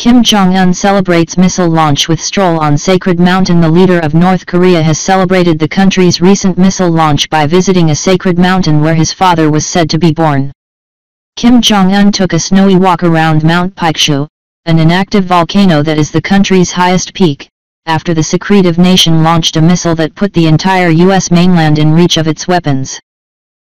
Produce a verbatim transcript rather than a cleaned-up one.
Kim Jong Un celebrates missile launch with stroll on sacred mountain. The leader of North Korea has celebrated the country's recent missile launch by visiting a sacred mountain where his father was said to be born. Kim Jong Un took a snowy walk around Mount Pyeongchu, an inactive volcano that is the country's highest peak, after the secretive nation launched a missile that put the entire U S mainland in reach of its weapons.